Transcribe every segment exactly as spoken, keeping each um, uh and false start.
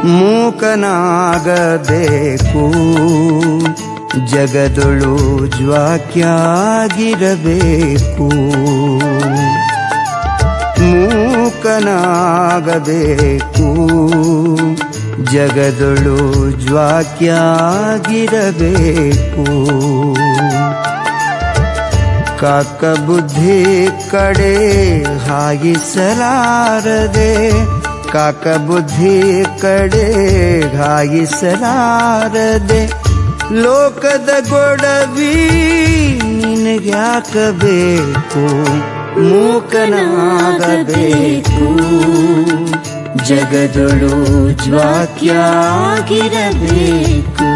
ಮೂಕನಾಗಬೇಕು ಜಗದೊಳು ಜ್ವಾಕ್ಯಾಗಿರಬೇಕು. ಮೂಕನಾಗಬೇಕು ಜಗದೊಳು ಜ್ವಾಕ್ಯಾಗಿರಬೇಕು. ಕಾಕ ಬುದ್ಧಿ ಕಡೆ ಹಾಯಿಸಲಾರದೆ, ಕಾಕ ಬುದ್ಧಿ ಕಡೆ ಹಾಯಿಸಲಾರದೆ, ಲೋಕದ ಗೊಡವಿ ನಿನಗ್ಯಾಕಬೇಕು. ಮೂಕನಾಗಬೇಕು ಜಗದೊಳು ಜ್ವಾಕ್ಯಾಗಿರಬೇಕು.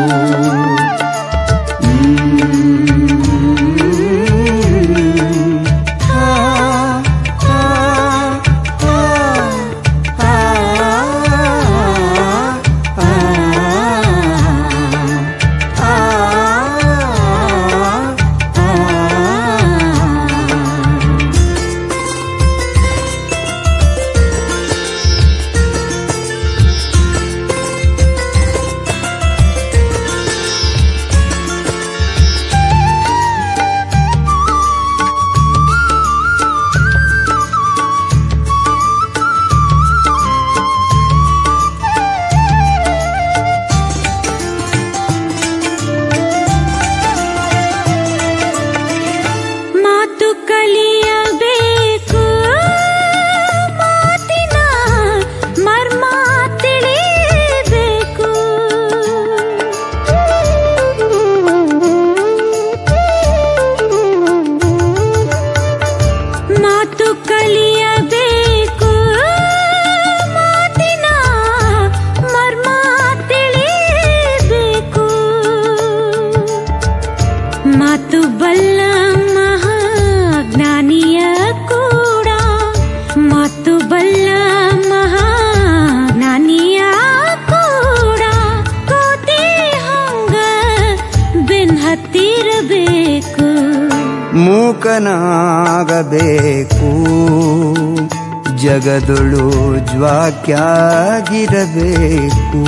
ಮೂಕನಾಗಬೇಕು ಜಗದೊಳು ಜ್ವಾಕ್ಯಾಗಿರಬೇಕು.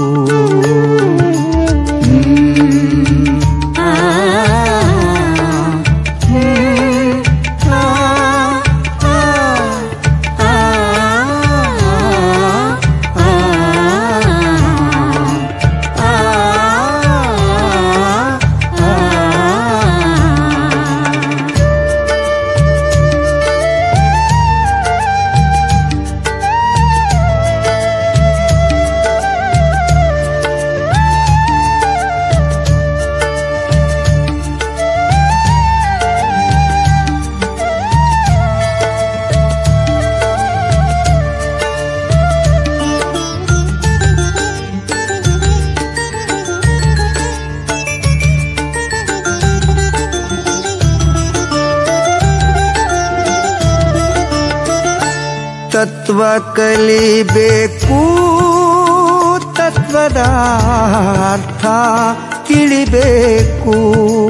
ತತ್ವ ಕಲಿಬೇಕು, ತತ್ವದ ಅರ್ಥ ತಿಳಿಬೇಕು.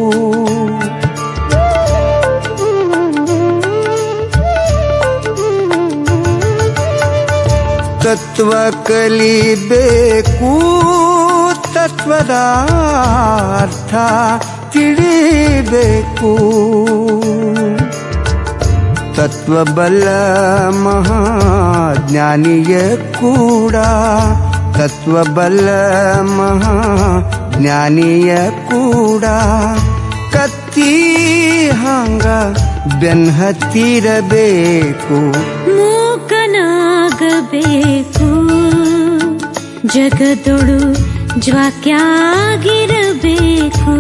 ತತ್ವ ಕಲಿಬೇಕು, ತತ್ವದ ಅರ್ಥ ತಿಳಿಬೇಕು. ತತ್ವಬಲ್ಲ ಮಹಾಜ್ಞಾನಿಯ ಕೂಡ, ತತ್ವಬಲ್ಲ ಮಹಾಜ್ಞಾನಿಯ ಕೂಡ ಕತ್ತಿ ಹಂಗ ಬೆನ್ಹತ್ತಿರಬೇಕು. ಮೂಕನಾಗಬೇಕು ಜಗದೊಳು ಜ್ವಾಕ್ಯಾಗಿರಬೇಕು.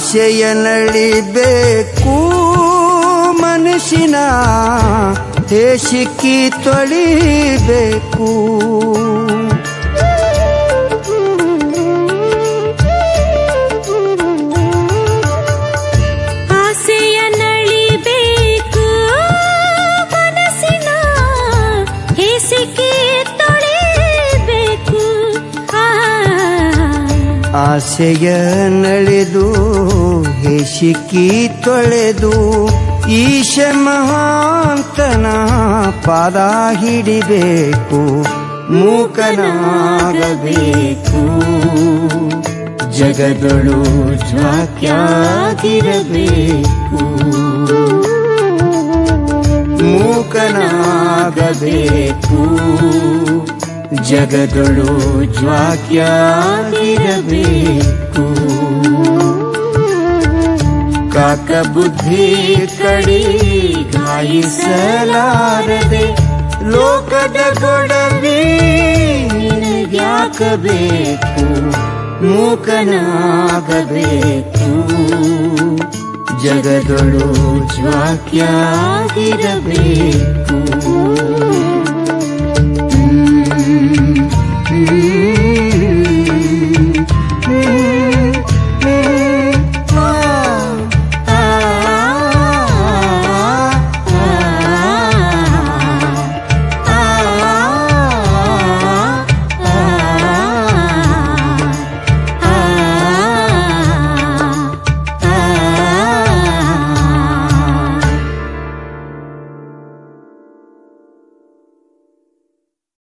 ಆಸೆಯ ನಳಿಬೇಕು ಮನಸ್ಸಿನ ಹೇಸಿಕ್ಕಿ ತೊಳಿಬೇಕು. ಆಸೆಯ ನಳಿಬೇಕು ಮನಸ್ಸಿನ ಹೇಸಿಕ್ಕಿ ತೊಳಿಬೇಕು. ಆಸೆಯ ನಳೆದು ಹೇಸಿಕ್ಕಿ ತೊಳೆದು ಈಶ ಮಹಾಂತನ ಪಾದ ಹಿಡಿಬೇಕು. ಮೂಕನಾಗಬೇಕು ಜಗದೊಳು ಜ್ವಾಕ್ಯಾಗಿರಬೇಕು. ಮೂಕನಾಗಬೇಕು ಜಗದೊಳು ಜ್ವಾಕ್ಯಾಗಿರಬೇಕು. ಕಾಕ ಬುದ್ಧಿ ಕಡಿ ಗಾಯಿಸಲಾರದೆ ಲೋಕದ ಗೊಡವಿ ನಿನಗ್ಯಾಕಬೇಕು. ಮೂಕನಾಗಬೇಕು ಜಗದೊಳು ಜ್ವಾಕ್ಯಾಗಿರಬೇಕು.